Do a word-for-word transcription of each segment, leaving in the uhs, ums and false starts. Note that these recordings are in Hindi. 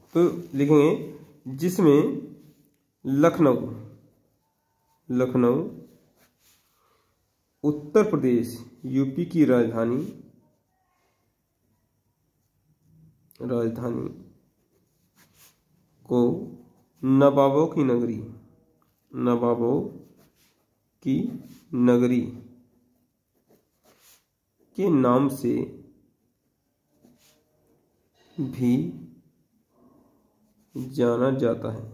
तो लिखेंगे जिसमें लखनऊ लखनऊ उत्तर प्रदेश यूपी की राजधानी राजधानी को नवाबों की नगरी नवाबों की नगरी के नाम से भी जाना जाता है।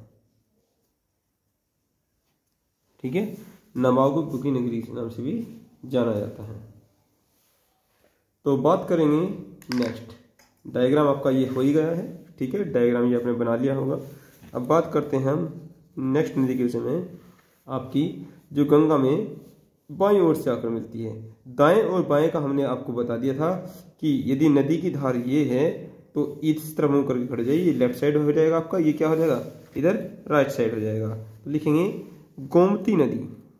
ठीक है, नवाबों की नगरी के नाम से भी जाना जाता है। तो बात करेंगे नेक्स्ट। डायग्राम आपका ये हो ही गया है। ठीक है, डायग्राम ये आपने बना लिया होगा। अब बात करते हैं हम नेक्स्ट नदी के विषय में, आपकी जो गंगा में बाईं ओर से आकर मिलती है। दाएं और बाएं का हमने आपको बता दिया था कि यदि नदी की धार ये है तो इस तरफ मुंह करके खड़े जाइए, ये लेफ्ट साइड हो जाएगा आपका, ये क्या हो जाएगा इधर राइट साइड हो जाएगा। तो लिखेंगे गोमती नदी।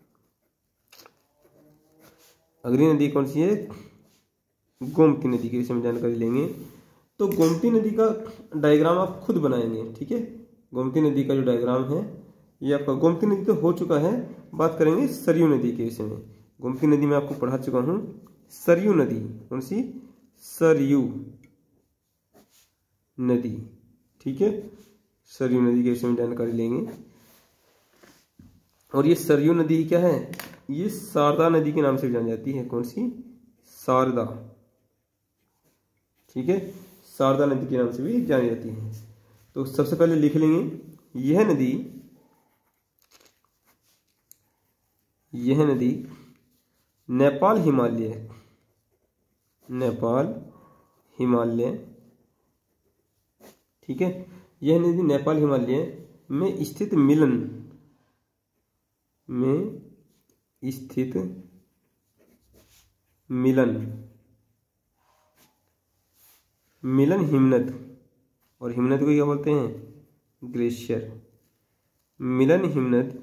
अगली नदी कौन सी है? गोमती नदी के विषय में जानकारी लेंगे। तो गोमती नदी का डायग्राम आप खुद बनाएंगे। ठीक है, गोमती नदी का जो डायग्राम है ये आपका, गोमती नदी तो हो चुका है। बात करेंगे सरयू नदी के विषय में। गोमती नदी में आपको पढ़ा चुका हूं। सरयू नदी कौन सी? सरयू नदी। ठीक है, सरयू नदी के विषय में जानकारी लेंगे। और ये सरयू नदी क्या है? ये शारदा नदी के नाम से जानी जाती है। कौन सी? शारदा। ठीक है, शारदा नदी के नाम से भी जानी जाती है। तो सबसे पहले लिख लेंगे यह नदी यह नदी नेपाल हिमालय नेपाल हिमालय ठीक है, यह नदी नेपाल हिमालय में स्थित मिलन में स्थित मिलन मिलन हिमनद, और हिमनद को क्या बोलते हैं? ग्लेशियर। मिलन हिमनद।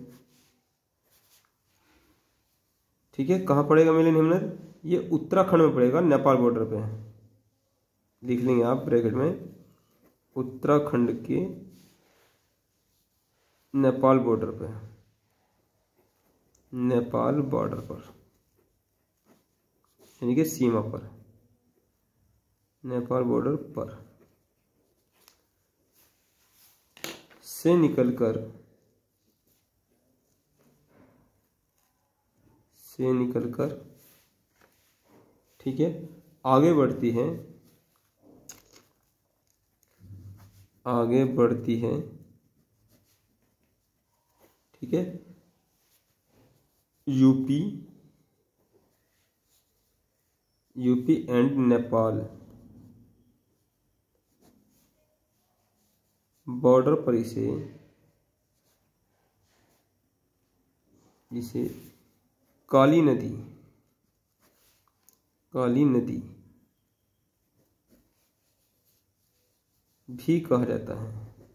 ठीक है, कहाँ पड़ेगा मिलन हिमनद? ये उत्तराखंड में पड़ेगा, नेपाल बॉर्डर पे है। लिख लेंगे आप ब्रैकेट में, उत्तराखंड के नेपाल बॉर्डर पे, नेपाल बॉर्डर पर यानी कि सीमा पर, नेपाल बॉर्डर पर से निकलकर से निकलकर ठीक है आगे बढ़ती है आगे बढ़ती है ठीक है UP UP and Nepal border पर इसे इसे काली नदी काली नदी भी कहा जाता है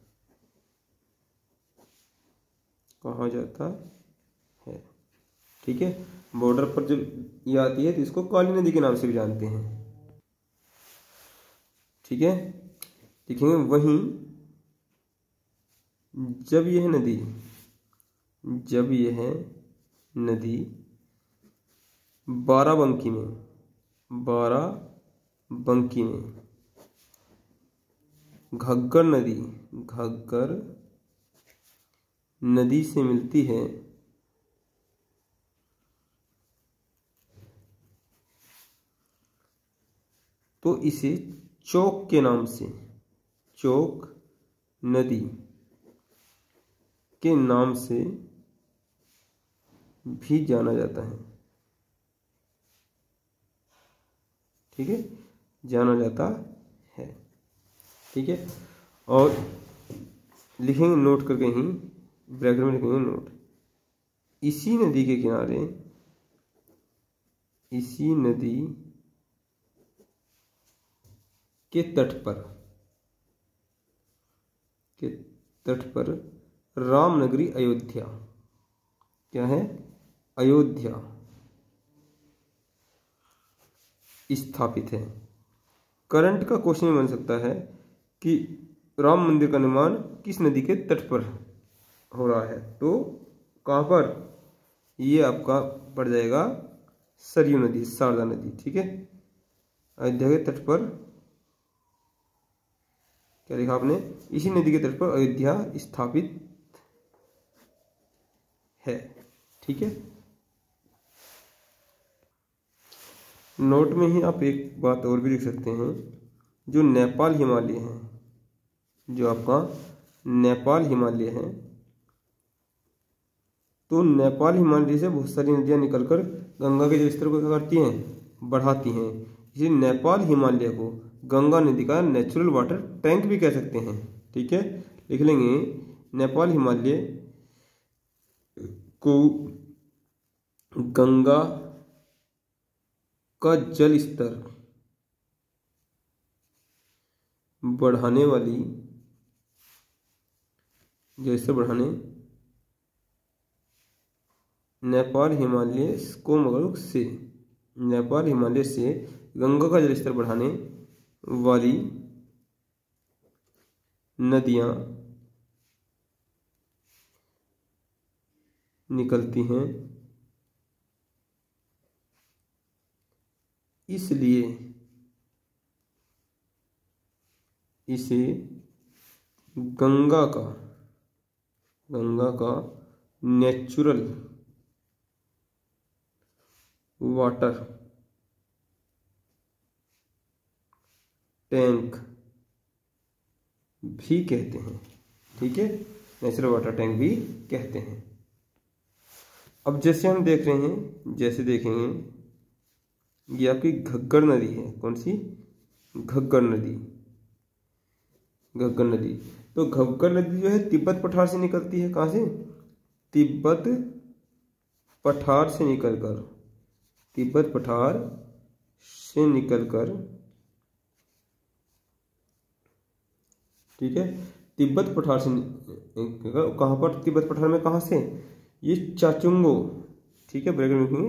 कहा जाता है ठीक है। बॉर्डर पर जब ये आती है तो इसको काली नदी के नाम से भी जानते हैं। ठीक है, देखेंगे वहीं जब यह नदी जब यह नदी बाराबंकी में बाराबंकी में घग्गर नदी घग्गर नदी से मिलती है तो इसे चौक के नाम से चौक नदी के नाम से भी जाना जाता है। ठीक है, जाना जाता है। ठीक है, और लिखेंगे नोट करके ही ब्रैकेट में लिखेंगे नोट। इसी नदी के किनारे इसी नदी के तट पर के तट पर रामनगरी अयोध्या क्या है? अयोध्या स्थापित है। करंट का क्वेश्चन बन सकता है कि राम मंदिर का निर्माण किस नदी के तट पर हो रहा है? तो कहाँ पर? ये आपका पड़ जाएगा सरयू नदी, शारदा नदी। ठीक है, अयोध्या के तट पर, क्या लिखा आपने? इसी नदी के तट पर अयोध्या स्थापित है। ठीक है, नोट में ही आप एक बात और भी लिख सकते हैं, जो नेपाल हिमालय है, जो आपका नेपाल हिमालय है, तो नेपाल हिमालय से बहुत सारी नदियां निकलकर गंगा के जलस्तर को क्या करती हैं? बढ़ाती हैं। इसलिए नेपाल हिमालय को गंगा नदी का नेचुरल वाटर टैंक भी कह सकते हैं। ठीक है, लिख लेंगे नेपाल हिमालय को गंगा का जल स्तर बढ़ाने वाली, जैसे बढ़ाने नेपाल हिमालय को मगरुक से नेपाल हिमालय से गंगा का जलस्तर बढ़ाने वाली नदियां निकलती हैं, इसलिए इसे गंगा का गंगा का नेचुरल वाटर टैंक भी कहते हैं। ठीक है, नेचुरल वाटर टैंक भी कहते हैं। अब जैसे हम देख रहे हैं, जैसे देखेंगे, ये आपकी घग्गर नदी है। कौन सी? घग्गर नदी। घग्गर नदी, तो घग्गर नदी जो है तिब्बत पठार से निकलती है। कहाँ से? तिब्बत पठार से निकलकर तिब्बत पठार से निकलकर ठीक है, तिब्बत पठार से कहाँ पर? तिब्बत पठार में कहाँ से? ये चाचुंगो। ठीक है, ब्रैकेट में लिखेंगे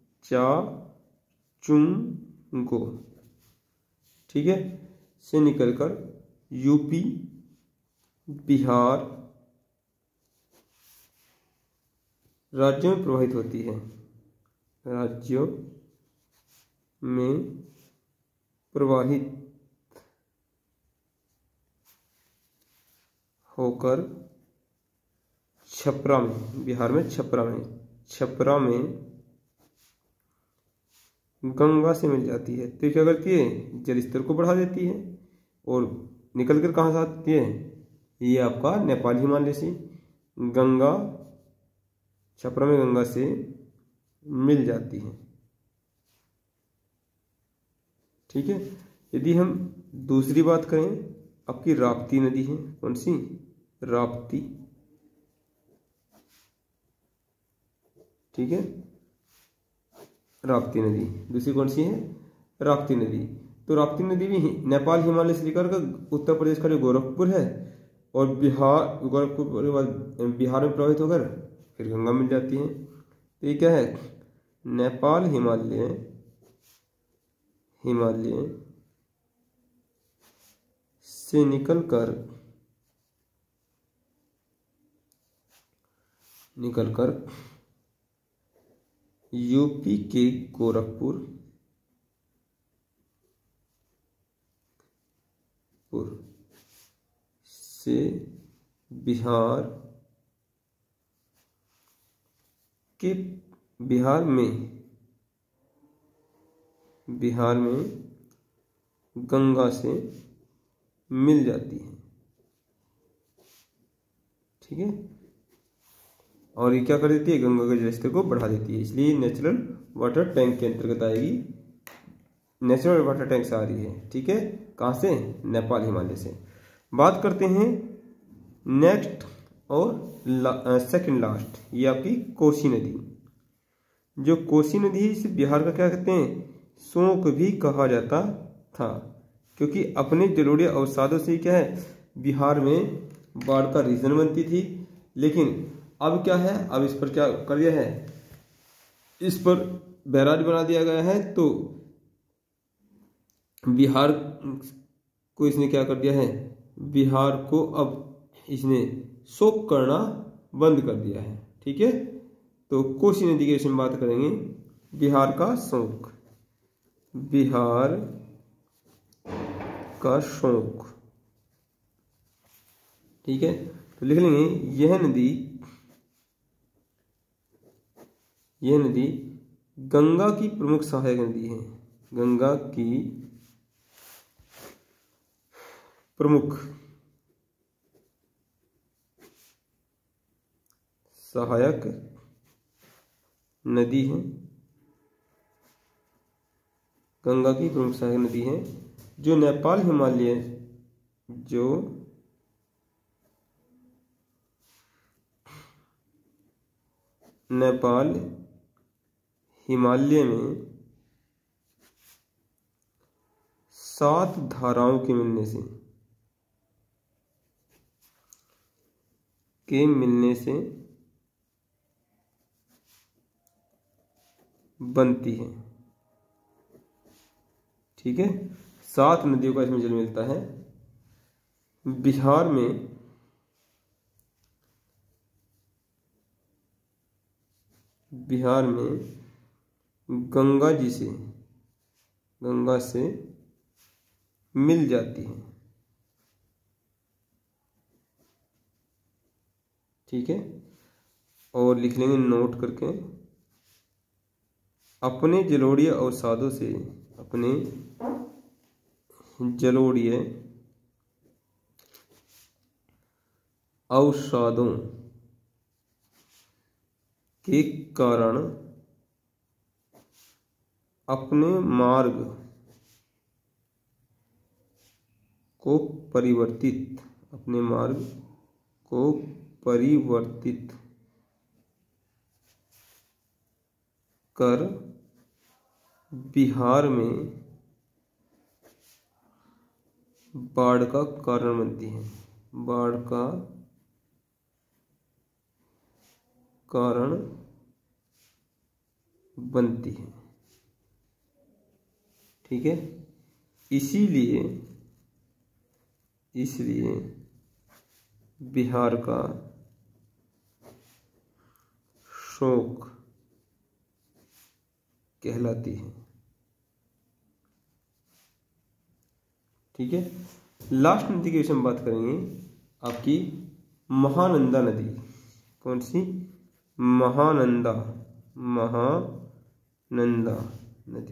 चाचुंगो। ठीक है, से निकलकर यूपी, बिहार राज्यों में प्रवाहित होती है। राज्यों में प्रवाहित होकर छपरा में, बिहार में छपरा में छपरा में गंगा से मिल जाती है। तो क्या करती है? जल स्तर को बढ़ा देती है और निकल कर कहाँ से आती है? ये आपका नेपाल हिमालय से गंगा, छपरा में गंगा से मिल जाती है। ठीक है, यदि हम दूसरी बात करें, आपकी राप्ती नदी है। कौन सी? राप्ती। ठीक है, राप्ती नदी दूसरी कौन सी है? राप्ती नदी। तो राप्ती नदी भी नेपाल हिमालय से लेकर उत्तर प्रदेश का जो गोरखपुर है और बिहार, गोरखपुर के बाद बिहार में प्रवाहित होकर फिर गंगा मिल जाती है। तो ये क्या है? नेपाल हिमालय हिमालय से निकलकर निकलकर यूपी के गोरखपुर से बिहार के बिहार में बिहार में गंगा से मिल जाती है। ठीक है, और ये क्या कर देती है? गंगा के जलस्तर को बढ़ा देती है। इसलिए नेचुरल वाटर टैंक के अंतर्गत आएगी। नेचुरल वाटर टैंक से आ रही है। ठीक है, कहाँ से? नेपाल हिमालय से। बात करते हैं नेक्स्ट और ला, सेकंड लास्ट, ये आपकी कोसी नदी। जो कोसी नदी है इसे बिहार का क्या कहते हैं? शोक भी कहा जाता था, क्योंकि अपने जलोढ़े अवसादों से क्या है, बिहार में बाढ़ का रीजन बनती थी। लेकिन अब क्या है? अब इस पर क्या कर दिया है? इस पर बैराज बना दिया गया है। तो बिहार को इसने क्या कर दिया है? बिहार को अब इसने शोक करना बंद कर दिया है। ठीक है, तो कोसी नदी के विषय में बात करेंगे। बिहार का शोक, बिहार का शोक। ठीक है, तो लिख लेंगे यह नदी, यह नदी गंगा की प्रमुख सहायक नदी है। गंगा की प्रमुख सहायक नदी है। गंगा की प्रमुख सहायक नदी है जो नेपाल हिमालय जो नेपाल हिमालय में सात धाराओं के मिलने से के मिलने से बनती है। ठीक है, सात नदियों का इसमें जल मिलता है। बिहार में बिहार में गंगा जी से गंगा से मिल जाती है। ठीक है, और लिख लेंगे नोट करके, अपने जलोढ़ीय अवसादों से अपने जलोढ़ीय अवसादों के कारण अपने मार्ग को परिवर्तित अपने मार्ग को परिवर्तित कर बिहार में बाढ़ का कारण बनती है। बाढ़ का कारण बनती है। ठीक है, इसीलिए इसलिए बिहार का शोक कहलाती है। ठीक है, लास्ट नदी के विषय में बात करेंगे, आपकी महानंदा नदी। कौन सी? महानंदा महानंदा नदी।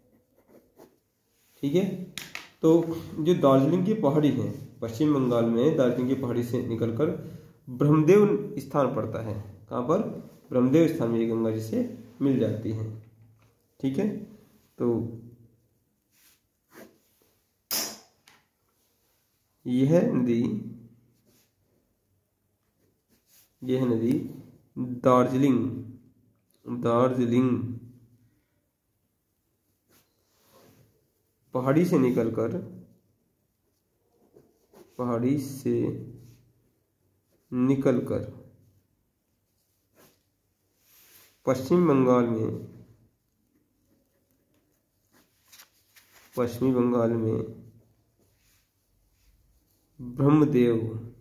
ठीक है, तो जो दार्जिलिंग की पहाड़ी है, पश्चिम बंगाल में दार्जिलिंग की पहाड़ी से निकलकर ब्रह्मदेव स्थान पड़ता है। कहाँ पर? ब्रह्मदेव स्थान में गंगा जी से मिल जाती है। ठीक है, तो यह नदी यह नदी दार्जिलिंग दार्जिलिंग पहाड़ी से निकलकर पहाड़ी से निकलकर पश्चिम बंगाल में पश्चिमी बंगाल में ब्रह्मदेव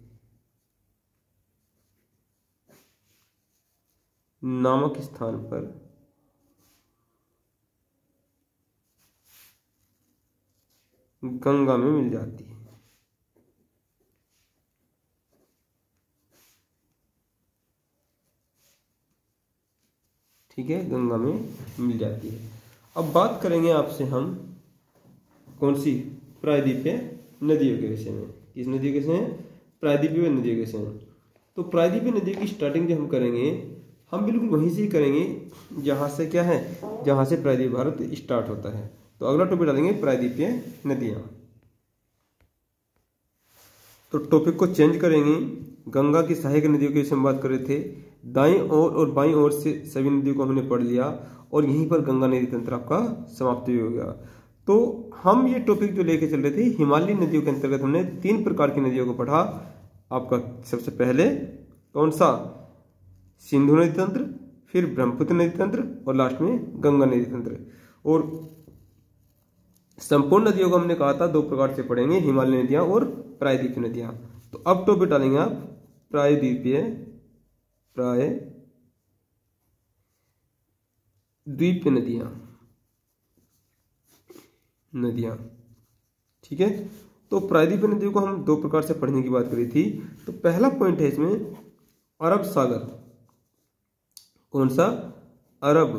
नामक स्थान पर गंगा में मिल जाती है। ठीक है, गंगा में मिल जाती है। अब बात करेंगे आपसे हम कौन सी? प्रायद्वीपीय नदियों के विषय में। किस नदियों के विषय में? प्रायद्वीपीय नदियों के विषय में। तो प्रायद्वीपीय नदियों की स्टार्टिंग जो हम करेंगे, हम बिल्कुल वहीं से ही करेंगे जहाँ से क्या है, जहाँ से प्रायद्वीप भारत स्टार्ट होता है। तो अगला टॉपिक डालेंगे प्रायद्वीपीय नदियाँ। तो टॉपिक को चेंज करेंगे। गंगा की सहायक नदियों के विषय में बात कर रहे थे। दाईं ओर और बाईं ओर से सभी नदियों को हमने पढ़ लिया और यहीं पर गंगा नदी तंत्र आपका समाप्त हो गया। तो हम ये टॉपिक जो लेके चल रहे थे, हिमालयी नदियों के अंतर्गत हमने तीन प्रकार की नदियों को पढ़ा। आपका सबसे पहले कौन सा? सिंधु नदी तंत्र, फिर ब्रह्मपुत्र नदी तंत्र और लास्ट में गंगा नदी तंत्र। और संपूर्ण नदियों को हमने कहा था दो प्रकार से पढ़ेंगे, हिमालयी नदियां और प्रायद्वीपीय नदियाँ। तो अब टॉपिक डालेंगे आप प्रायद्वीपीय प्राय द्वीपीय नदियाँ नदियाँ ठीक है। तो प्रायद्वीपीय नदियों को हम दो प्रकार से पढ़ने की बात करी थी। तो पहला पॉइंट है इसमें अरब सागर। कौन सा? अरब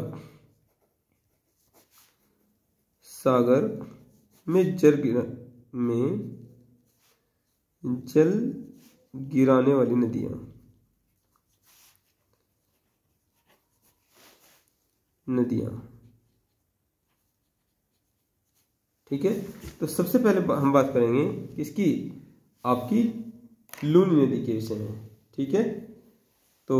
सागर में जल गिरा में जल गिराने वाली नदियां नदियां ठीक है। तो सबसे पहले हम बात करेंगे किसकी? आपकी लूनी नदी के विषय में। ठीक है। तो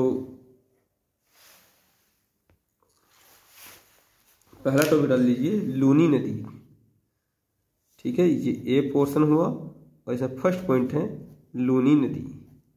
पहला टॉपिक डाल लीजिए लूनी नदी। ठीक है, ये ए पोर्शन हुआ और इसमें फर्स्ट पॉइंट है लूनी नदी।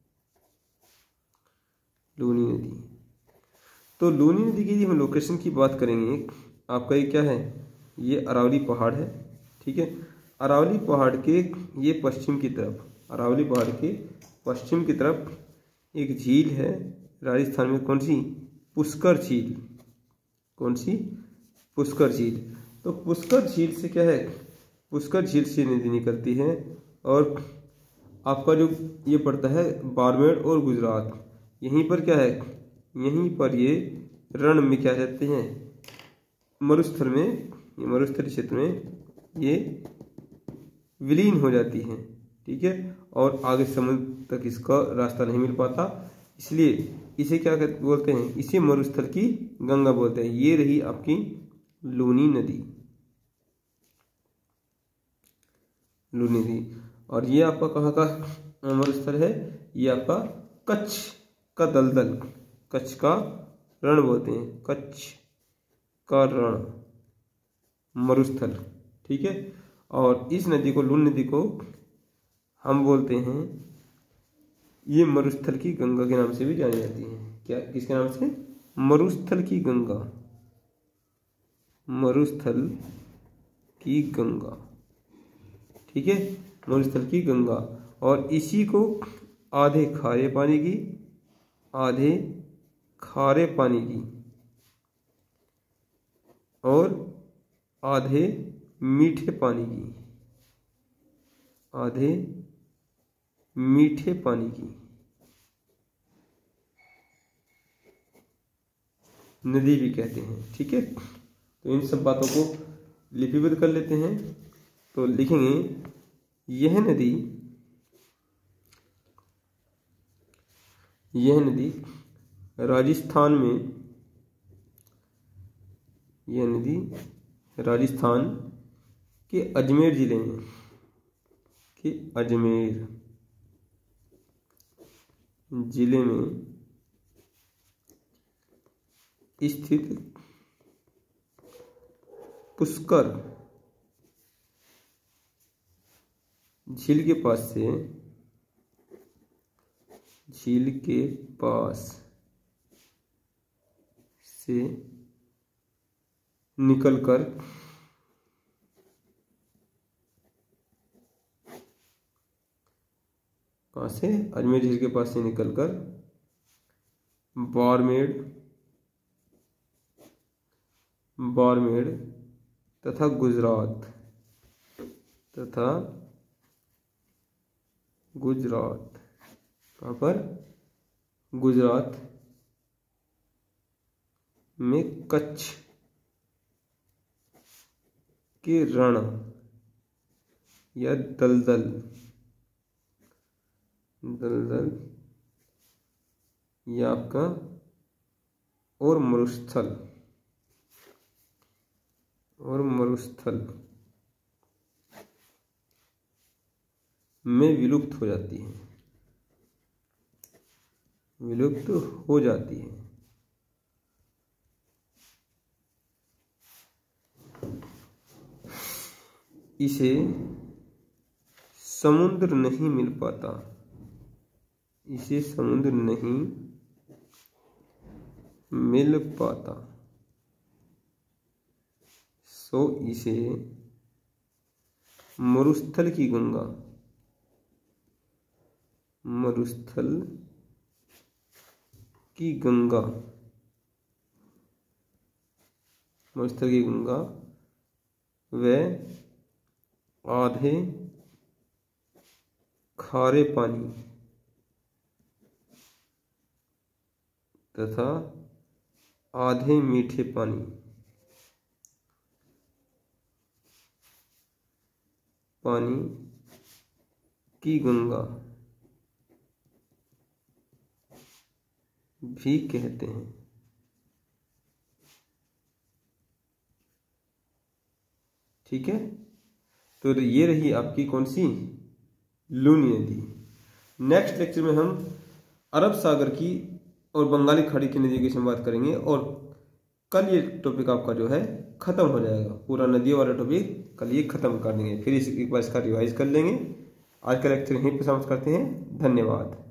लूनी नदी तो लूनी नदी की हम लोकेशन की बात करेंगे। आपका ये क्या है? ये अरावली पहाड़ है। ठीक है, अरावली पहाड़ के ये पश्चिम की तरफ, अरावली पहाड़ के पश्चिम की तरफ एक झील है राजस्थान में। कौन सी? पुष्कर झील। कौन सी? पुष्कर झील। तो पुष्कर झील से क्या है? पुष्कर झील से नदी निकलती है और आपका जो ये पड़ता है बाड़मेर और गुजरात, यहीं पर क्या है? यहीं पर ये रण में क्या कहते हैं? मरुस्थल में, ये मरुस्थलीय क्षेत्र में ये विलीन हो जाती है। ठीक है, और आगे समुद्र तक इसका रास्ता नहीं मिल पाता, इसलिए इसे क्या कहते बोलते हैं? इसे मरुस्थल की गंगा बोलते हैं। ये रही आपकी लूनी नदी। लूनी नदी और ये आपका कहाँ का मरुस्थल है? ये आपका कच्छ का दलदल, कच्छ का रण बोलते हैं, कच्छ का रण, मरुस्थल। ठीक है, और इस नदी को, लूनी नदी को हम बोलते हैं, ये मरुस्थल की गंगा के नाम से भी जानी जाती है। क्या, किसके नाम से? मरुस्थल की गंगा, मरुस्थल की गंगा। ठीक है, मरुस्थल की गंगा। और इसी को आधे खारे पानी की, आधे खारे पानी की और आधे मीठे पानी की, आधे मीठे पानी की नदी भी कहते हैं। ठीक है, तो इन सब बातों को लिपिबद्ध कर लेते हैं। तो लिखेंगे यह नदी, यह नदी राजस्थान में, यह नदी राजस्थान के अजमेर जिले में, के अजमेर जिले में स्थित पुष्कर झील के पास से, झील के पास से निकलकर कहाँ से? अजमेर झील के पास से निकलकर बाड़मेर, बाड़मेर तथा गुजरात, तथा गुजरात, कहाँ पर? गुजरात में कच्छ के रण या दलदल, दलदल या आपका और मरुस्थल, और मरुस्थल में विलुप्त हो जाती है, विलुप्त हो जाती है। इसे समुद्र नहीं मिल पाता, इसे समुद्र नहीं मिल पाता, सो इसे मरुस्थल की गंगा, मरुस्थल की गंगा, मरुस्थल की गंगा व आधे खारे पानी तथा आधे मीठे पानी पानी की गंगा भी कहते हैं। ठीक है, तो ये रही आपकी कौन सी, लूनी नदी। नेक्स्ट लेक्चर में हम अरब सागर की और बंगाली खाड़ी की नदी की बात करेंगे, और कल ये टॉपिक आपका जो है खत्म हो जाएगा, पूरा नदियों वाला टॉपिक कल ये खत्म कर देंगे, फिर इस एक बार इसका रिवाइज कर लेंगे। आज का लेक्चर यहीं पर समाप्त करते हैं। धन्यवाद।